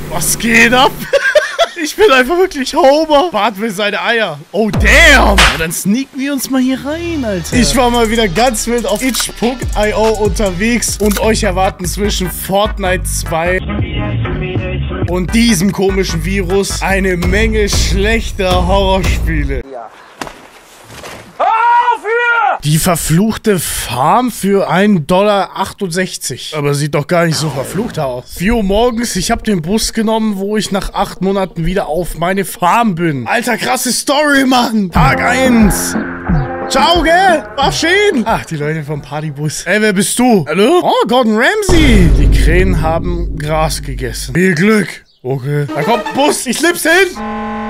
Was geht ab? Ich bin einfach wirklich Homer. Bart will seine Eier. Oh, damn. Ja, dann sneaken wir uns mal hier rein, Alter. Ich war mal wieder ganz wild auf itch.io unterwegs und euch erwarten zwischen Fortnite 2 und diesem komischen Virus eine Menge schlechter Horrorspiele. Ja. Die verfluchte Farm für $1,68. Aber sieht doch gar nicht so verflucht aus. 4 Uhr morgens, ich habe den Bus genommen, wo ich nach 8 Monaten wieder auf meine Farm bin. Alter, krasse Story, Mann. Tag 1. Ciao, gell? War schön. Ach, die Leute vom Partybus. Ey, wer bist du? Hallo? Oh, Gordon Ramsay. Die Krähen haben Gras gegessen. Viel Glück. Okay. Da kommt ein Bus. Ich slipp's hin.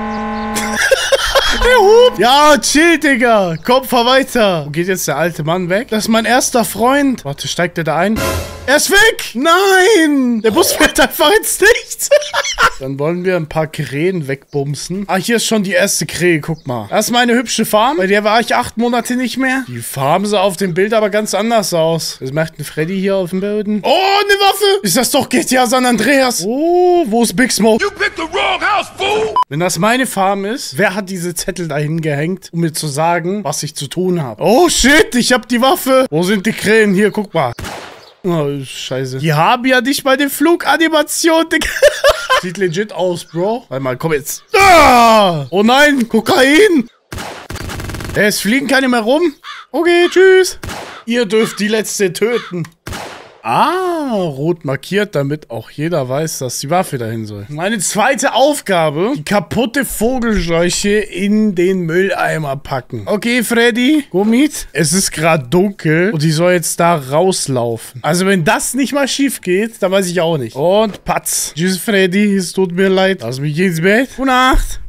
Der Hub. Ja, chill, Digga. Komm, fahr weiter. Wo geht jetzt der alte Mann weg? Das ist mein erster Freund. Warte, steigt der da ein? Er ist weg. Nein. Der Bus fährt einfach ins Nichts. Dann wollen wir ein paar Krähen wegbumsen. Ah, hier ist schon die erste Krähe. Guck mal. Das ist meine hübsche Farm. Bei der war ich 8 Monate nicht mehr. Die Farm sah auf dem Bild aber ganz anders aus. Was macht ein Freddy hier auf dem Boden? Oh, eine Waffe. Ist das doch GTA San Andreas? Oh, wo ist Big Smoke? You picked the wrong house, fool. Wenn das meine Farm ist, wer hat diese Zettel dahin gehängt, um mir zu sagen, was ich zu tun habe? Oh, shit. Ich hab die Waffe. Wo sind die Krähen? Hier, guck mal. Oh, scheiße. Die haben ja nicht mal den Fluganimation, Digga. Sieht legit aus, Bro. Warte mal, komm jetzt. Ah! Oh nein, Kokain. Es fliegen keine mehr rum. Okay, tschüss. Ihr dürft die letzte töten. Ah, rot markiert, damit auch jeder weiß, dass die Waffe dahin soll. Meine zweite Aufgabe, die kaputte Vogelscheuche in den Mülleimer packen. Okay, Freddy, komm mit. Es ist gerade dunkel und ich soll jetzt da rauslaufen. Also wenn das nicht mal schief geht, dann weiß ich auch nicht. Und patz. Tschüss, Freddy, es tut mir leid. Lass mich ins Bett. Gute Nacht.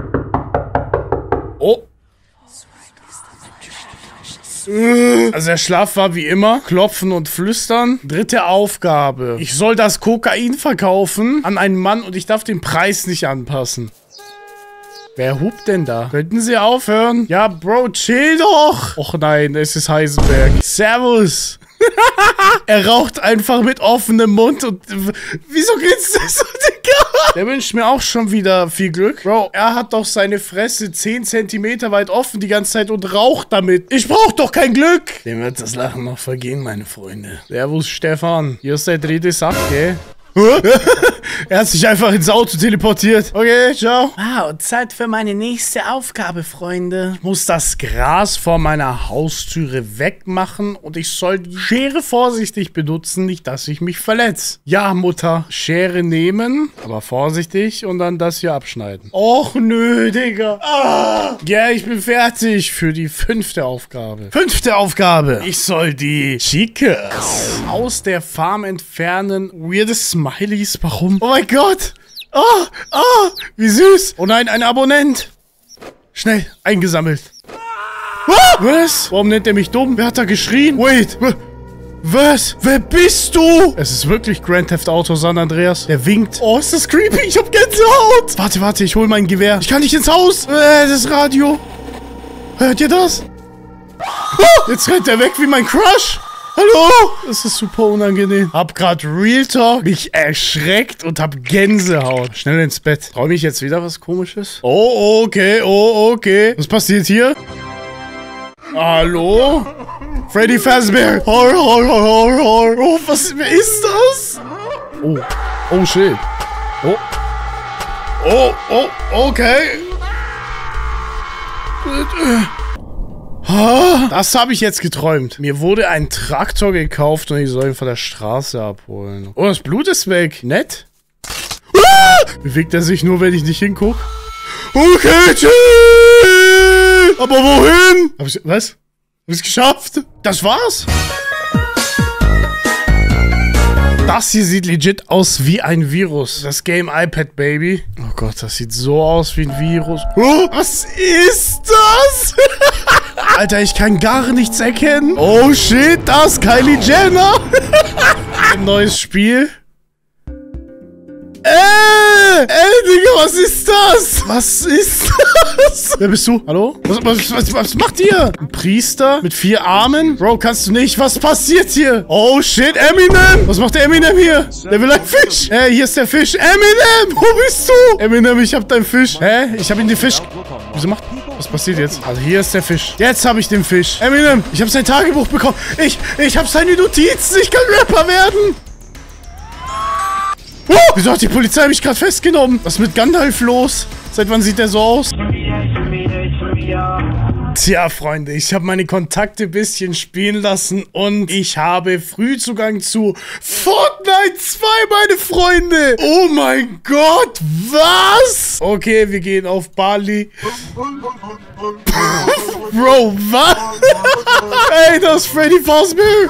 Oh. Also der Schlaf war wie immer. Klopfen und flüstern. Dritte Aufgabe. Ich soll das Kokain verkaufen an einen Mann und ich darf den Preis nicht anpassen. Wer hupt denn da? Könnten Sie aufhören? Ja, Bro, chill doch. Och nein, es ist Heisenberg. Servus. Er raucht einfach mit offenem Mund und... Wieso grinst du so, Digga? Der wünscht mir auch schon wieder viel Glück. Bro, er hat doch seine Fresse 10 Zentimeter weit offen die ganze Zeit und raucht damit. Ich brauch doch kein Glück. Dem wird das Lachen noch vergehen, meine Freunde. Servus, Stefan. Hier ist der dritte Sack, gell? Er hat sich einfach ins Auto teleportiert. Okay, ciao. Wow, Zeit für meine nächste Aufgabe, Freunde. Ich muss das Gras vor meiner Haustüre wegmachen und ich soll die Schere vorsichtig benutzen, nicht dass ich mich verletze. Ja, Mutter. Schere nehmen, aber vorsichtig und dann das hier abschneiden. Och, nö, Digga. Ah. Ja, ich bin fertig für die 5. Aufgabe. 5. Aufgabe. Ich soll die Chicas aus der Farm entfernen. Weirdes Smileys, warum? Oh mein Gott! Wie süß! Oh nein, ein Abonnent! Schnell, eingesammelt. Was? Warum nennt er mich dumm? Wer hat da geschrien? Wait! Was? Wer bist du? Es ist wirklich Grand Theft Auto San Andreas. Der winkt. Oh, ist das creepy? Ich hab Gänsehaut! Warte, ich hol mein Gewehr. Ich kann nicht ins Haus! Das Radio. Hört ihr das? Jetzt rennt er weg wie mein Crush! Hallo? Das ist super unangenehm. Hab grad Real Talk mich erschreckt und hab Gänsehaut. Schnell ins Bett. Träume ich jetzt wieder was Komisches? Oh, okay. Was passiert hier? Hallo? Freddy Fazbear. Horror. Oh, wer ist das? Oh, shit. Okay. Das habe ich jetzt geträumt. Mir wurde ein Traktor gekauft und ich soll ihn von der Straße abholen. Oh, das Blut ist weg. Nett. Bewegt er sich nur, wenn ich nicht hingucke? Okay, tschüss. Aber wohin? Was? Hab ich's geschafft? Das war's? Das hier sieht legit aus wie ein Virus. Das Game iPad, Baby. Oh Gott, das sieht so aus wie ein Virus. Oh, was ist das? Alter, ich kann gar nichts erkennen. Oh shit, das ist Kylie Jenner. Ein neues Spiel. Digga, was ist das? Was ist das? Wer bist du? Hallo? Was macht ihr? Ein Priester mit 4 Armen? Bro, kannst du nicht? Was passiert hier? Oh shit, Eminem! Was macht der Eminem hier? Der will einen Fisch. Hier ist der Fisch. Eminem! Wo bist du? Eminem, ich hab deinen Fisch. Ich hab ihn den Fisch. Wieso macht... Was passiert jetzt? Also hier ist der Fisch. Jetzt habe ich den Fisch. Eminem, ich habe sein Tagebuch bekommen. Ich habe seine Notizen. Ich kann Rapper werden. Oh, wieso hat die Polizei mich gerade festgenommen? Was ist mit Gandalf los? Seit wann sieht der so aus? Tja, Freunde, ich habe meine Kontakte ein bisschen spielen lassen und ich habe Frühzugang zu Fortnite 2, meine Freunde. Oh mein Gott, was? Okay, wir gehen auf Bali. Bro, was? Ey, das ist Freddy Fazbear.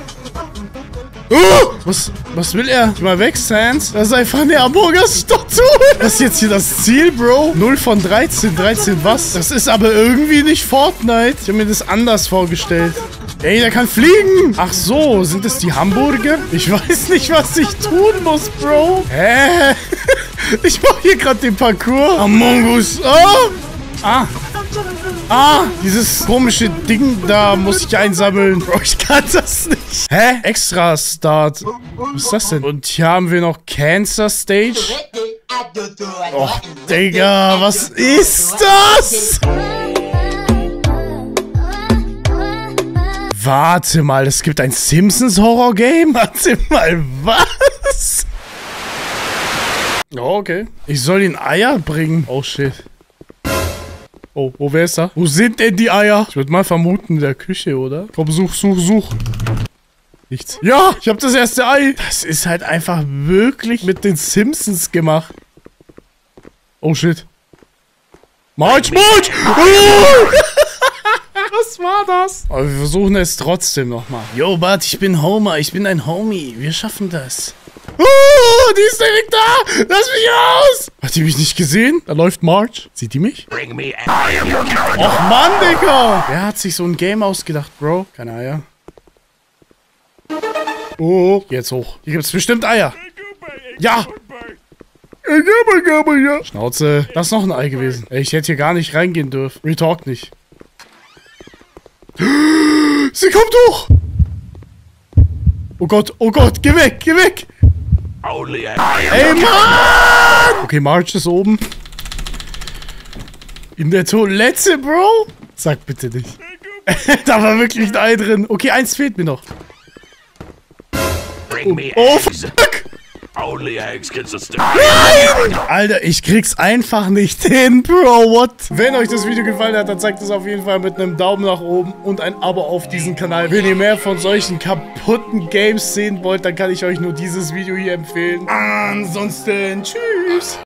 Was will er? Geh mal weg, Sans. Das ist einfach eine Hamburger-Statue. Das ist jetzt hier das Ziel, Bro. 0 von 13. 13 was? Das ist aber irgendwie nicht Fortnite. Ich habe mir das anders vorgestellt. Ey, der kann fliegen. Ach so, sind das die Hamburger? Ich weiß nicht, was ich tun muss, Bro. Hä? Ich mache hier gerade den Parcours. Among Us. Oh. Dieses komische Ding, da muss ich einsammeln. Bro, ich kann das nicht. Hä? Extra Start. Was ist das denn? Und hier haben wir noch Cancer Stage. Och, Digga, was ist das? Warte mal, es gibt ein Simpsons-Horror-Game? Warte mal, was? Oh, okay. Ich soll ihn Eier bringen. Oh, shit. Oh, wer ist da? Wo sind denn die Eier? Ich würde mal vermuten, in der Küche, oder? Komm, such. Nichts. Ja, ich habe das erste Ei. Das ist halt einfach wirklich mit den Simpsons gemacht. Oh, shit. March! Was war das? Aber wir versuchen es trotzdem nochmal. Yo, Bart, ich bin Homer. Ich bin ein Homie. Wir schaffen das. Die ist direkt da! Lass mich raus! Hat die mich nicht gesehen? Da läuft March. Sieht die mich? Och Mann, Digga! Wer hat sich so ein Game ausgedacht, Bro? Keine Eier. Oh, jetzt hoch. Hier gibt's bestimmt Eier. Ja! Schnauze. Das ist noch ein Ei gewesen. Ey, ich hätte hier gar nicht reingehen dürfen. Retalk nicht. Sie kommt hoch! Oh Gott, geh weg! Ey, Mann! Okay, March ist oben. In der Toilette, Bro? Sag bitte nicht. Da war wirklich ein Ei drin. Okay, eins fehlt mir noch. Oh, fuck! Nein! Alter, ich krieg's einfach nicht hin, Bro, what? Wenn euch das Video gefallen hat, dann zeigt es auf jeden Fall mit einem Daumen nach oben und ein Abo auf diesen Kanal. Wenn ihr mehr von solchen kaputten Games sehen wollt, dann kann ich euch nur dieses Video hier empfehlen. Ansonsten, tschüss!